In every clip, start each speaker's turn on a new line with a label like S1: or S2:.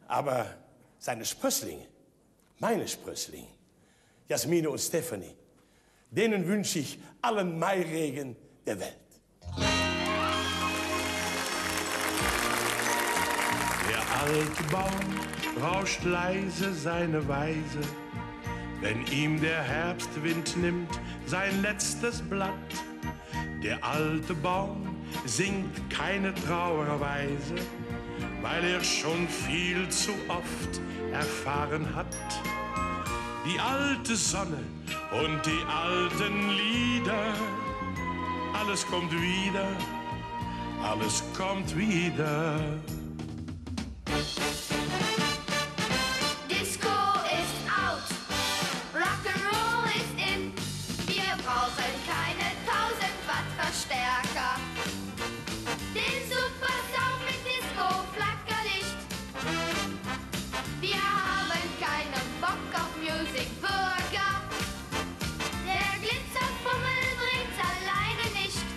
S1: Aber seine Sprösslinge, meine Sprösslinge, Jasmine und Stephanie, denen wünsche ich allen Mairegen der Welt.
S2: Der alte Baum rauscht leise seine Weise, wenn ihm der Herbstwind nimmt sein letztes Blatt. Der alte Baum singt keine Trauerweise, weil er schon viel zu oft erfahren hat. Die alte Sonne und die alten Lieder, alles kommt wieder, alles kommt wieder.
S3: Disco ist out, Rock'n'Roll ist in. Wir brauchen keine 1000 Watt Verstärker. Den Supersound mit Disco-Flackerlicht. Wir haben keinen Bock auf Music Burger. Der Glitzerfummel bringt's alleine nicht.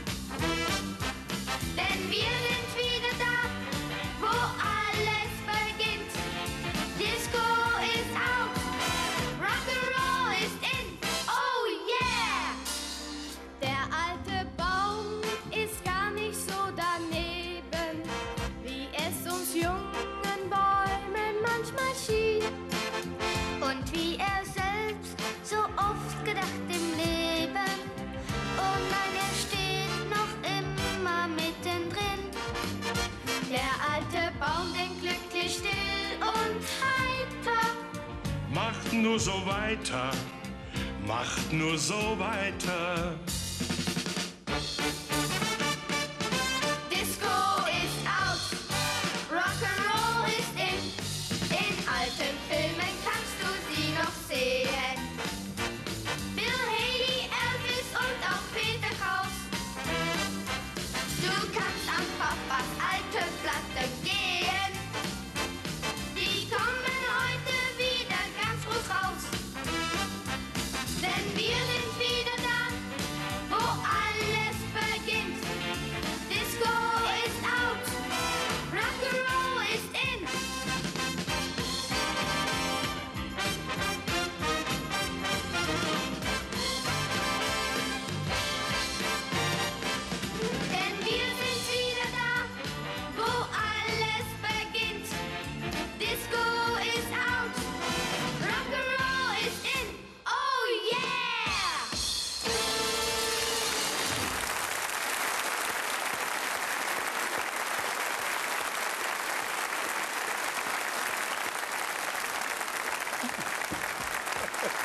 S3: Denn wir sind wieder da, wo alles beginnt. Disco ist out, Rock'n'Roll ist in. Oh yeah! Der alte Baum ist gar nicht so daneben, wie es uns jungen Bäumen manchmal schien. Und wie er selbst so oft gedacht im Leben. Oh nein, er steht noch immer mittendrin. Der alte Baum denkt glücklich still und heiter.
S2: Macht nur so weiter, macht nur so weiter.
S3: Disco ist out, Rock'n'Roll ist in. In alten Filmen kannst du sie noch sehen. Bill Haley, Elvis und auch Peter Kraus. Du kannst an Papas alte Platte gehen. Die kommen heute wieder ganz groß raus. Denn wir sind wieder da, wo alles beginnt. Disco ist out, Rock'n'Roll ist in. Denn wir sind wieder da, wo alles beginnt. Disco ist out, Rock'n'Roll ist in. Oh yeah!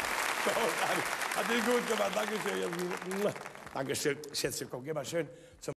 S1: Hat ihn gut gemacht. Dankeschön. Dankeschön, Schätzchen. Komm, geh mal schön zum